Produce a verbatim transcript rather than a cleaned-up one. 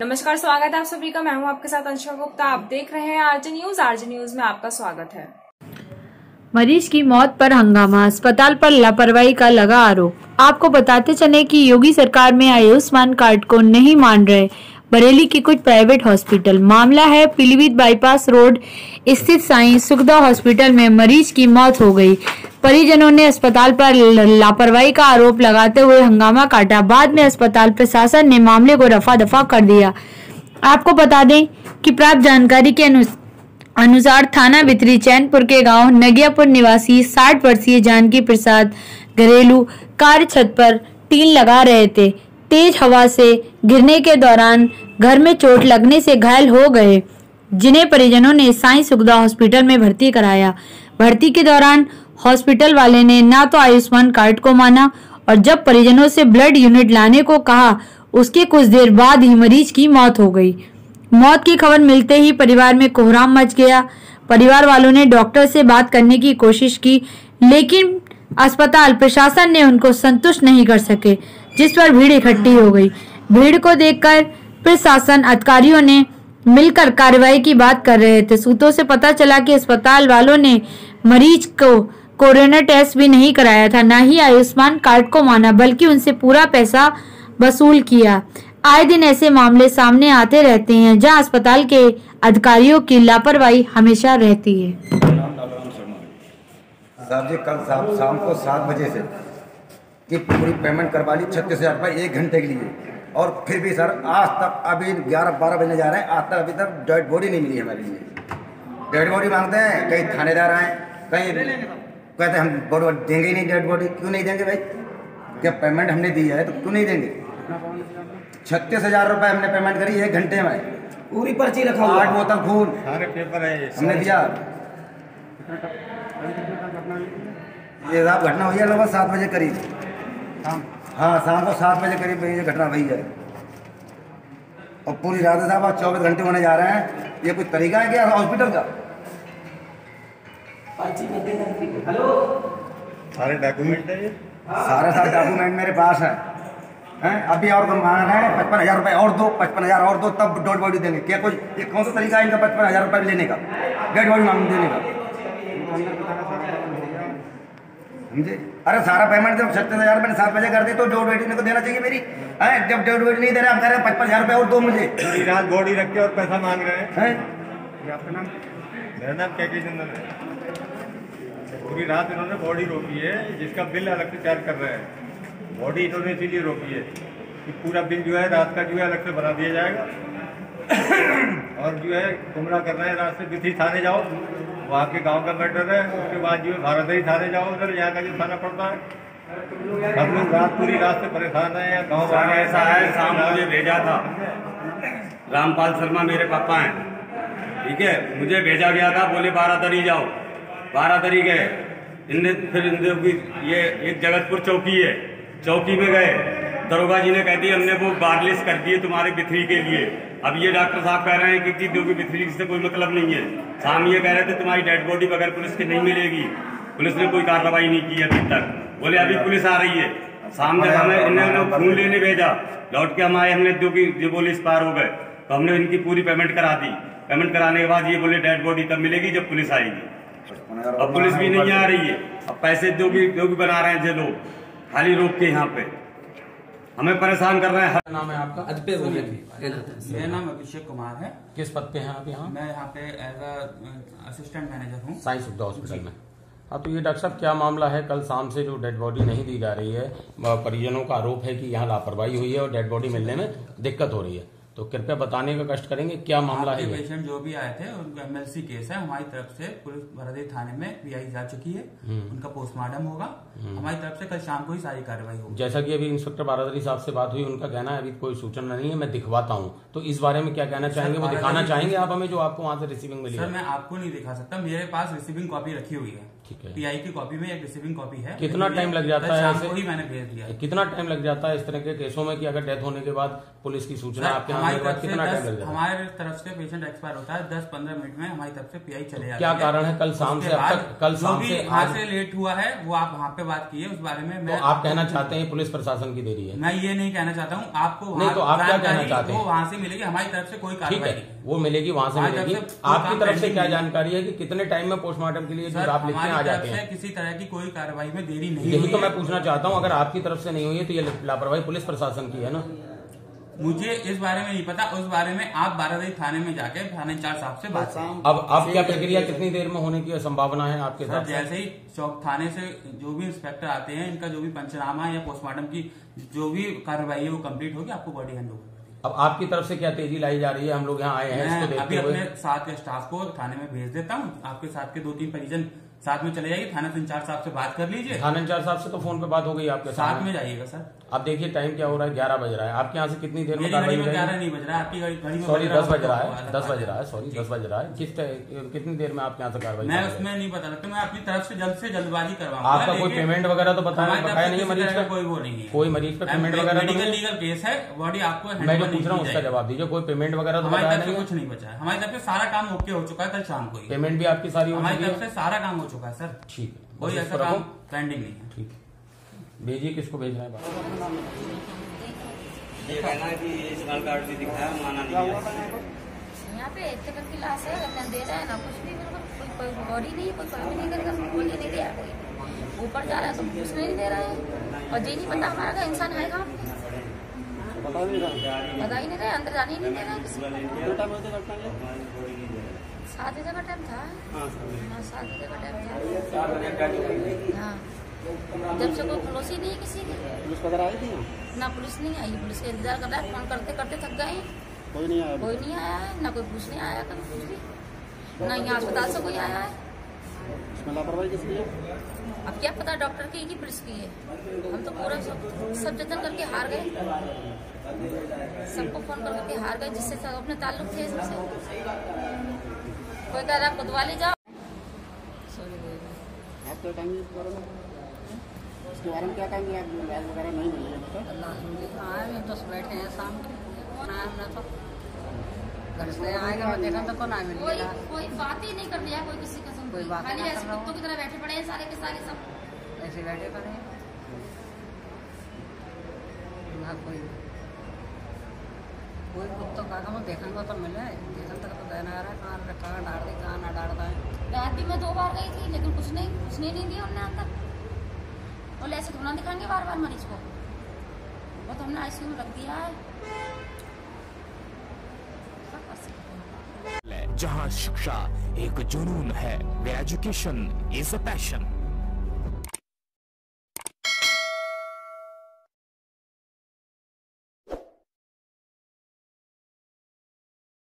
नमस्कार, स्वागत है आप सभी का। मैं हूं आपके साथ अंशिका गुप्ता। आप देख रहे हैं आरजे न्यूज। आरजे न्यूज में आपका स्वागत है। मरीज की मौत पर हंगामा, अस्पताल पर लापरवाही का लगा आरोप। आपको बताते चले कि योगी सरकार में आयुष्मान कार्ड को नहीं मान रहे बरेली की कुछ प्राइवेट हॉस्पिटल। मामला है पीलीभीत बाईपास रोड स्थित साईं सुखदा हॉस्पिटल में मरीज की मौत हो गई। परिजनों ने अस्पताल पर लापरवाही का आरोप लगाते हुए हंगामा काटा। बाद में अस्पताल प्रशासन ने मामले को रफा दफा कर दिया। आपको बता दें कि प्राप्त जानकारी के अनुसार अनुसार थाना भित्री चैनपुर के गांव नगियापुर निवासी साठ वर्षीय जानकी प्रसाद घरेलू कार्य छत पर टीन लगा रहे थे। तेज हवा से गिरने के दौरान घर में चोट लगने से घायल हो गए, जिन्हें परिजनों ने साईं सुखदा हॉस्पिटल में भर्ती कराया। भर्ती के दौरान हॉस्पिटल वाले ने ना तो आयुष्मान कार्ड को माना और जब परिजनों से ब्लड यूनिट लाने को कहा, उसके कुछ देर बाद ही मरीज की मौत हो गई। मौत की खबर मिलते ही परिवार में कोहराम मच गया। परिवार वालों ने डॉक्टर से बात करने की कोशिश की, लेकिन अस्पताल प्रशासन ने उनको संतुष्ट नहीं कर सके, जिस पर भीड़ इकट्ठी हो गई। भीड़ को देखकर प्रशासन अधिकारियों ने मिलकर कार्रवाई की बात कर रहे थे। सूत्रों से पता चला कि अस्पताल वालों ने मरीज को कोरोना टेस्ट भी नहीं कराया था, न ही आयुष्मान कार्ड को माना, बल्कि उनसे पूरा पैसा वसूल किया। आए दिन ऐसे मामले सामने आते रहते हैं, जहां अस्पताल के अधिकारियों की लापरवाही हमेशा रहती है। साहब जी, कल साहब शाम को सात बजे से की पूरी पेमेंट करवा ली छत्तीस हजार रुपये एक घंटे के लिए, और फिर भी सर आज तक अभी ग्यारह बारह बजने जा रहे हैं, आज तक अभी तक डेड बॉडी नहीं मिली हमारे लिए। डेड बॉडी मांगते हैं, कहीं थानेदार आए, कहीं कहते हम बॉडी देंगे ही नहीं। डेड बॉडी क्यों नहीं देंगे भाई? क्या पेमेंट हमने दी है तो क्यों नहीं देंगे? छत्तीस हजार रुपये हमने पेमेंट करी एक घंटे में, पूरी पर्ची रखा हुआ, आठ बोतल खून सारे पेपर है हमने दिया। ये साहब घटना हुई है लगभग सात बजे करीब। हाँ, शाम को सात बजे करीब ये घटना हुई है, और पूरी रात साहब आज चौबीस घंटे होने जा रहे हैं। ये कोई तरीका है क्या हॉस्पिटल का? हेलो, सारे डॉक्यूमेंट है, सारे सारे डॉक्यूमेंट मेरे पास है हैं? अभी और मांग रहे हैं पचपन हजार रुपये और दो, पचपन हजार और दो, तब डेड बॉडी देंगे। क्या कोई ये कौन सा तरीका है इनका पचपन हजार रुपये लेने का, डेड बॉडी मांग देने का? समझे? अरे सारा पेमेंट जब छत्तीस हजार मैंने सात बजे कर दी तो डेड बॉडी को देना चाहिए मेरी है। जब डेड बॉडी नहीं दे रहे, हम कह रहे हैं पचपन हजार रुपये और दो मुझे। पूरी रात बॉडी रख के और पैसा मांग रहे हैं। आपका नाम? मेरा नाम के के चंदन है। पूरी रात इन्होंने बॉडी रोकी है, जिसका बिल अलग से चार्ज कर रहे हैं। बॉडी इन्होंने इसीलिए रोकी है कि पूरा बिल जो है रात का जो है अलग से बना दिया जाएगा, और जो है गुमराह कर रहे हैं। रात से बिथी थाने जाओ, वहाँ के गांव का मैटर है, उसके बाद जो है भारतरी थाने जाओ, उधर यहाँ का जो थाना पड़ता है। हम लोग रात पूरी रात से परेशान है। यहाँ गाँव वाले ऐसा है, शाम मुझे भेजा था रामपाल शर्मा, मेरे पापा हैं, ठीक है, मुझे भेजा गया था, बोले बारादरी जाओ। बारादरी गए, इनने फिर इनने ये एक जगतपुर चौकी है, चौकी में गए, दरोगा जी ने कह दिया हमने वो बारलिस्ट कर दिए तुम्हारे बिथरी के लिए। अब ये डॉक्टर साहब कह रहे हैं कि चीज की बिथरी से कोई मतलब नहीं है। शाम ये कह रहे थे तुम्हारी डेड बॉडी बगैर पुलिस की नहीं मिलेगी। पुलिस ने कोई कार्रवाई नहीं की अभी तक। बोले अभी पुलिस आ रही है। शाम जब हमें इन्होंने खून लेने भेजा, लौट के हम आए, हमने जो कि जो बोले पार हो गए, तो हमने इनकी पूरी पेमेंट करा दी। पेमेंट कराने के बाद ये बोले डेड बॉडी तब मिलेगी जब पुलिस आएगी। अब पुलिस भी नहीं आ रही है। अब पैसे जो भी जो भी बना रहे हैं जो लोग खाली रोक के यहाँ पे हमें परेशान कर रहे हैं। नाम है आपका? अदपे बोलिए। मेरा नाम अभिषेक कुमार है। किस पद पे हैं आप यहाँ? मैं यहाँ पे एज असिस्टेंट मैनेजर हूँ साईं सुखदा हॉस्पिटल में। हाँ, तो ये डॉक्टर साहब क्या मामला है? कल शाम से जो डेड बॉडी नहीं दी जा रही है, परिजनों का आरोप है कि यहाँ लापरवाही हुई है और डेड बॉडी मिलने में दिक्कत हो रही है, तो कृपया बताने का कष्ट करेंगे क्या मामला है? पेशेंट जो भी आए थे उनका एमएलसी केस है, हमारी तरफ से पुलिस भरदी थाने में पीआई जा चुकी है, उनका पोस्टमार्टम होगा। हमारी तरफ से कल शाम को ही सारी कार्रवाई होगी। जैसा कि अभी इंस्पेक्टर बारादरी साहब से बात हुई, उनका कहना है अभी कोई सूचना नहीं है, मैं दिखवाता हूँ। तो इस बारे में क्या कहना चाहेंगे? वो दिखाना चाहेंगे आप हमें जो आपको वहाँ से रिसीविंग मिली? सर, मैं आपको नहीं दिखा सकता, मेरे पास रिसीविंग कॉपी रखी हुई है। ठीक है। पीआई की कॉपी में एक रिसीविंग कॉपी है। कितना टाइम लग जाता है ऐसे? वही मैंने भेज दिया। कितना टाइम लग जाता है इस तरह के केसों में कि अगर डेथ होने के बाद पुलिस की सूचना आपके आने के बाद कितना टाइम लग जाता है? हमारे तरफ से पेशेंट एक्सपायर होता है दस पंद्रह मिनट में हमारी तरफ से पीआई चले जाती है। क्या कारण है? कल शाम से अब तक कल शाम से आज से लेट हुआ है वो आप वहाँ पे बात कीजिए उस बारे में। तो आप कहना चाहते हैं पुलिस प्रशासन की देरी है? मैं ये नहीं कहना चाहता हूँ, आपको नहीं तो आप क्या कहना चाहते हैं? वो वहाँ से मिलेगी, हमारी तरफ से कोई कार्रवाई नहीं, वो मिलेगी वहाँ से मिलेगी। आपकी तरफ से क्या जानकारी है कि कितने टाइम में पोस्टमार्टम के लिए जो आप लिखते हैं आ जाते हैं? किसी तरह की कोई कार्रवाई में देरी नहीं, यही तो मैं पूछना चाहता हूँ। अगर आपकी तरफ से नहीं हुई है तो ये लापरवाही पुलिस प्रशासन की है ना? मुझे इस बारे में नहीं पता, उस बारे में आप बारादरी थाने में जाके थाने इंचार्ज साहब से बात करें। अब अब क्या प्रक्रिया कितनी देर में होने की संभावना है आपके साथ? जैसे ही चौक थाने से जो भी इंस्पेक्टर आते हैं, इनका जो भी पंचनामा या पोस्टमार्टम की जो भी कार्रवाई है वो कंप्लीट होगी, आपको बॉडी हैंड ओवर। अब आपकी तरफ से क्या तेजी लाई जा रही है? हम लोग यहाँ आए हैं इसको देखते अभी हुए। अपने साथ के स्टाफ को थाने में भेज देता हूँ, आपके साथ के दो तीन परिजन साथ में चले जाइए, थाना इंचार्ज साहब से बात कर लीजिए। थाना इंचार्ज साहब से तो फोन पे बात हो गई आपके साथ में जाइएगा सर। अब देखिए टाइम क्या हो रहा है, ग्यारह बज रहा है। आपके यहाँ से कितनी देर में कार्रवाई? ग्यारह नहीं बज रहा है, आपकी घड़ी में सॉरी दस बज रहा है, दस बज रहा है, सॉरी दस बज रहा है। किस कितनी देर में आपके यहाँ से कार्रवाई? मैं उसमें नहीं बता सकता, मैं अपनी तरफ से जल्द से जल्दबाजी करवाऊंगा। आपका कोई पेमेंट वगैरह तो बताया नहीं है मरीज का? कोई वो नहीं है, कोई मरीज पे पेमेंट वगैरह? मेडिकल लीगल केस है, बॉडी आपको मैं जो पूछ रहा हूँ उसका जवाब दीजिए। कोई पेमेंट वगैरह तो हमारी तरफ से कुछ नहीं बचा है, हमारी तरफ से सारा काम ओके हो चुका है। कल शाम को पेमेंट भी आपकी सारी हमारी तरफ से सारा काम हो चुका है सर। ठीक है, कोई ऐसा काम पेंडिंग नहीं है। ठीक, भेजिए किसको भेज रहे हैं? ये कहना है कि स्मार्ट कार्ड भी दिखाया, माना नहीं है। यहाँ पे इतने बड़ की लाश है, ना दे रहा है ना कुछ भी, कोई कोई बॉडी नहीं है, कोई काम नहीं करेगा, कोई नहीं दिया करेगा। ऊपर जा रहा है तो कुछ नहीं दे रहा है, और ये नहीं पता हमारा का इंसान है कहाँ, बता ही नहीं रहे, अंदर जाने ही नहीं दे रहा। सात बजे का टाइम था, हाँ सात बजे का टाइम था। हाँ जब से कोई पुलिस ही नहीं किसी की। पुलिस वगैरह आई थी ना? पुलिस नहीं आई, पुलिस का इंतजार कर रहा है, फोन करते करते थक गए। कोई नहीं आया? कोई नहीं आया है, ना कोई पूछने आया कभी कुछ भी, ना यहाँ अस्पताल से कोई आया है। इसमें लापरवाही किसकी है? अब क्या पता डॉक्टर की कि पुलिस की है। हम तो पूरा सब सब जतन करके हार गए, सबको फोन कर करके हार गए जिससे सब अपने ताल्लुक थे सबसे। कोई कह रहा खुदवा ले जाओ। आप क्या कहेंगे इस बारे में? इसके बारे में क्या कहेंगे आप? इलाज वगैरह नहीं मिली है? अल्लाह तो बैठे हैं शाम के, हमने तो घर से आएगा, मैं देखा तो कौन आए मिलेगा। कोई कोई बात ही नहीं कर रहा है, कोई किसी कसम कोई बात खाली नहीं ऐसे कर रहा कुत्तों की तरह बैठे पड़े हैं सारे के सारे सब ऐसे बैठे पड़े हैं। ना कोई कोई कुत्तों का मैं देखेंगे तो मिले, देखने तक तो देना आ रहा है, कहाँ कहाँ डाल दी कहाँ ना डालता है। रात भी मैं दो बार गई थी लेकिन कुछ नहीं कुछ नहीं नहीं दिया उन्होंने अंदर। बोले ऐसे थोड़ा दिखाएंगे बार बार मरीज को, वो तो हमने आईसीयू में रख दिया है। जहां शिक्षा एक जुनून है, एजुकेशन इज अ पैशन।